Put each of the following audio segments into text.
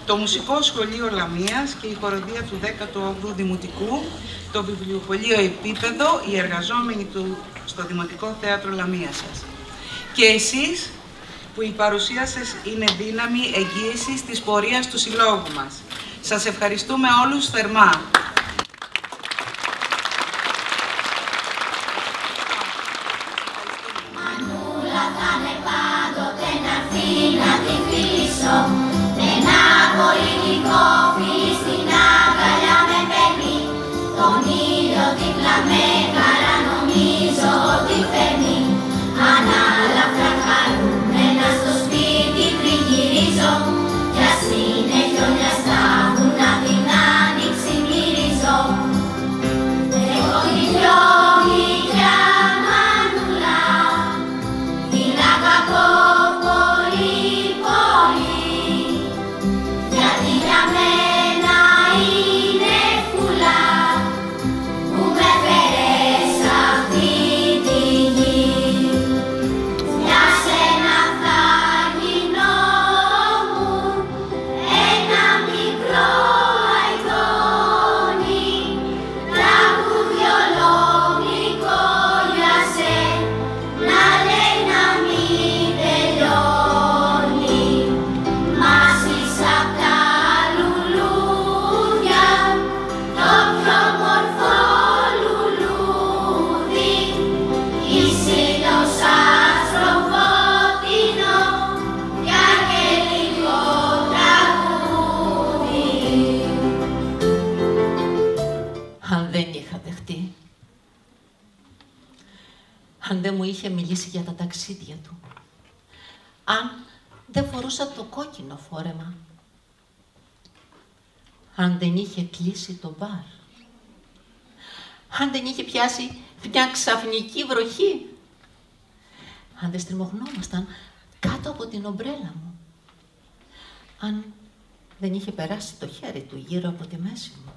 το Μουσικό Σχολείο Λαμίας και η χοροδία του 18ου Δημοτικού, το Βιβλιοπωλείο Επίπεδο, οι εργαζόμενοι στο Δημοτικό Θέατρο Λαμίας σας. Και εσείς, που η παρουσία σας είναι δύναμη εγγύησης της πορείας του συλλόγου μας. Σας ευχαριστούμε όλους θερμά. Μανούλα θα είναι πάντοτε να έρθει να τη φιλήσω. Ένα πολιτικό φίλι στην αγκαλιά με παίρνει. Τον ήλιο δίπλα με χαρά νομίζω ότι φέρνει. Ανάλαφρα χαρούμενα στο σπίτι πριν γυρίζω. Κι ας είναι χιόνια στα βουνά την άνοιξη μυρίζω. Εγώ την πιο γλυκιά μανούλα την αγαπώ πολύ πολύ. Γιατί για μένα είναι φούλα που με φέρε σ' αυτή τη γη. Για σένα θα γινόμουν ένα μικρό αηδόνι, τραγούδι ολόγλυκο για σένα λέει να μην τελειώνει. Μας είσαι απ' τα λουλούδια το πιο μορφό λουλούδι. Είσαι ήλιος άστρο φωτεινό κι αγγελικό τραγούδι. Αν δεν είχα δεχτεί, αν δεν μου είχε μιλήσει για τα ταξίδια του, αν δεν φορούσα το κόκκινο φόρεμα, αν δεν είχε κλείσει το μπαρ, αν δεν είχε πιάσει μια ξαφνική βροχή, αν δεν στριμωχνόμασταν κάτω από την ομπρέλα μου, αν δεν είχε περάσει το χέρι του γύρω από τη μέση μου,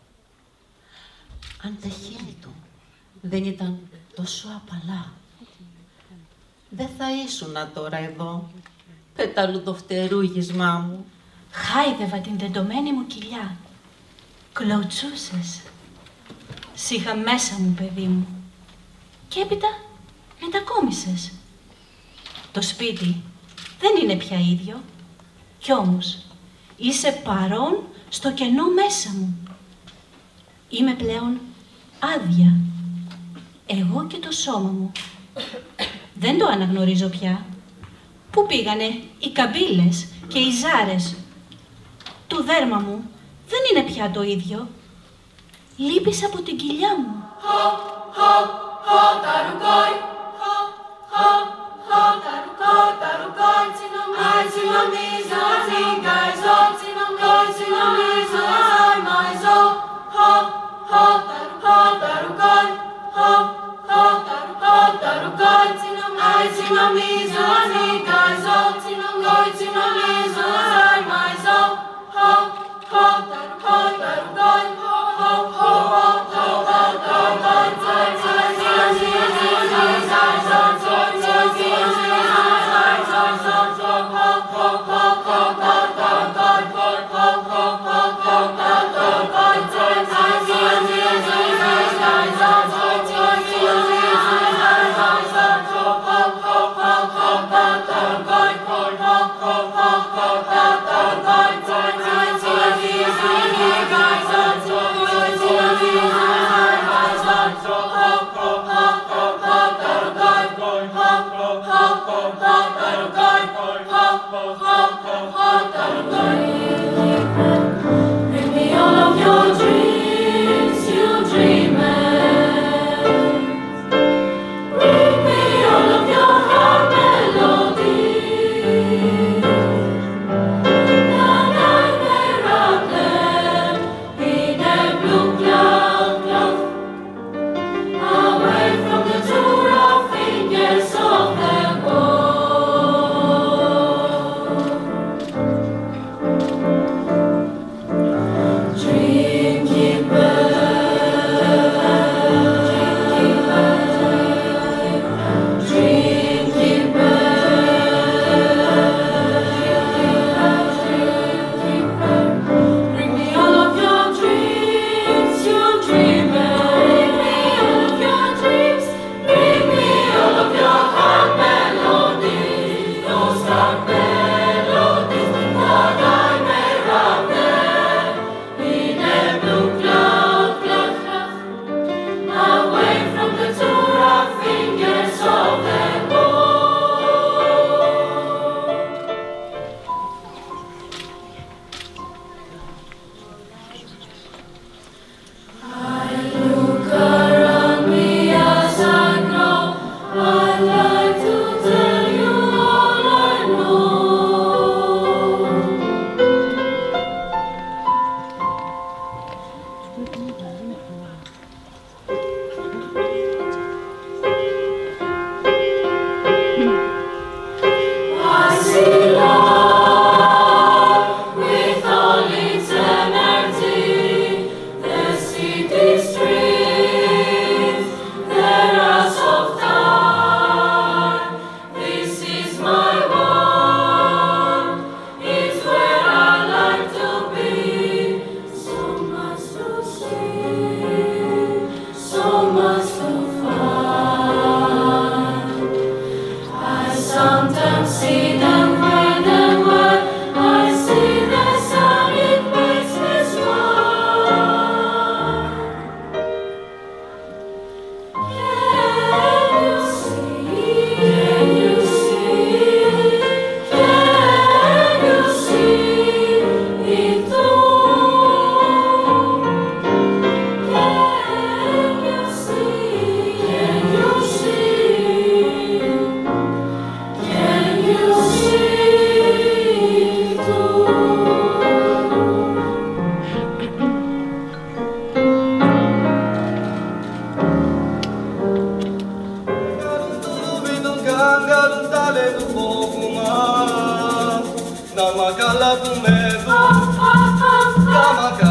αν τα χείλη του δεν ήταν τόσο απαλά, δεν θα ήσουνα τώρα εδώ, πεταλουδοφτερούγισμά μου. Χάιδευα την τεντωμένη μου κοιλιά. Κλωτσούσες. Σ' είχα μέσα μου, παιδί μου. Και έπειτα μετακόμισες. Το σπίτι δεν είναι πια ίδιο. Κι όμως είσαι παρόν στο κενό μέσα μου. Είμαι πλέον άδεια. Εγώ και το σώμα μου. Δεν το αναγνωρίζω πια. Πού πήγανε οι καμπύλες και οι ζάρες. Το δέρμα μου δεν είναι πια το ίδιο. Λείπεις από την κοιλιά μου. Ho, ho, ho, ho, αλλά του με δω, για μακριά.